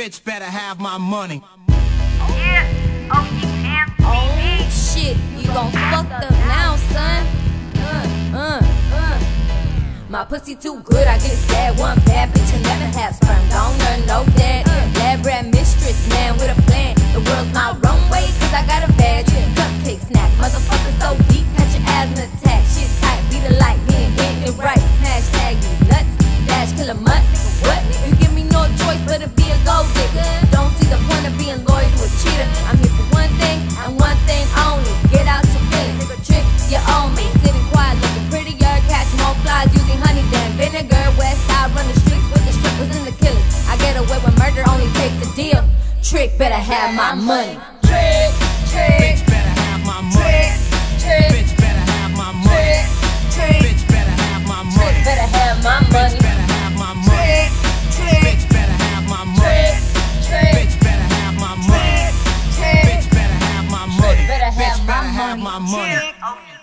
Bitch better have my money. Yeah, oh, you can't see me. Oh shit, you gon' fuck up now, son. My pussy too good, I get sad. One bad bitch and never have sperm. Don't know that. Lab rat mistress, man with a plan. The world's my runway, cause I got a badge. Cupcake snack, motherfucker so deep, catch your asthma attack. Shit tight, be the light, hit it right. Smash tag these nuts, dash kill a mutt. What? You give me no choice but to be a gold digger. Don't see the point of being loyal to a cheater. I'm here for one thing and one thing only. Get out your feelings, take a trick, you own me. Sitting quiet, looking prettier, catch more flies using honey than vinegar. West side run the streets with the strippers and the killers. I get away with murder, only takes a deal. Trick better have my money. Trick, Bitch better have my money. Bitch better have my money. Bitch better have my money. Better have my money. Bitch better have my money. Bitch better have my money. Bitch better have my money. Bitch better have my money. Better have Bitch my better have money. my money. oh,